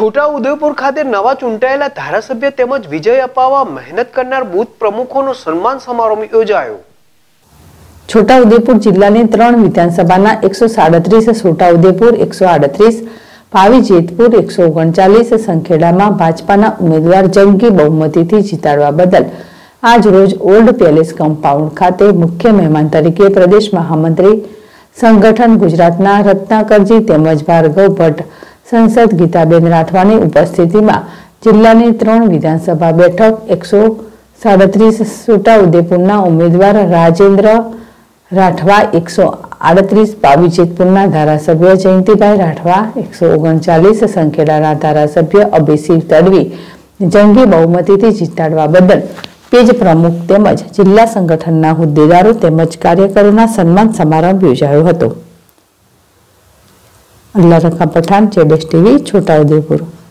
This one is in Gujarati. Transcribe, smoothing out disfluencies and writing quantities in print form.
છોટાઉદેપુર ખાતે નવા ચૂંટાયેલા ધારાસભ્ય તેમજ વિજય અપાવવા મહેનત કરનાર બૂથ પ્રમુખોનો સન્માન સમારોહ યોજાયો। છોટાઉદેપુર જિલ્લાની 3 વિધાનસભાના 137 છોટાઉદેપુર 138 ભાવી જેતપુર 139 સંખેડામાં ભાજપાના ઉમેદવાર જંગી બહુમતીથી જીતાડવા બદલ આજ રોજ ઓલ્ડ પેલેસ કમ્પાઉન્ડ ખાતે મુખ્ય મહેમાન તરીકે પ્રદેશ મહામંત્રી સંગઠન ગુજરાતના રત્નાકરજી તેમજ ભાર્ગવ ભટ્ટ સંસદ ગીતાબેન રાઠવાની ઉપસ્થિતિમાં જિલ્લાની 3 વિધાનસભા બેઠક 137 છોટાઉદેપુરના ઉમેદવાર રાજેન્દ્ર રાઠવા 138 ભાવી જેતપુરના ધારાસભ્ય જયંતિભાઈ રાઠવા 139 સંખેડાના ધારાસભ્ય અભિસિંહ તડવી જંગી બહુમતીથી જીતાડવા બદલ પેજ પ્રમુખ તેમજ જિલ્લા સંગઠનના હોદ્દેદારો તેમજ કાર્યકરોના સન્માન સમારંભ યોજાયો હતો। अल्लाह रखा पठान ZSTV छोटाउदेपुर।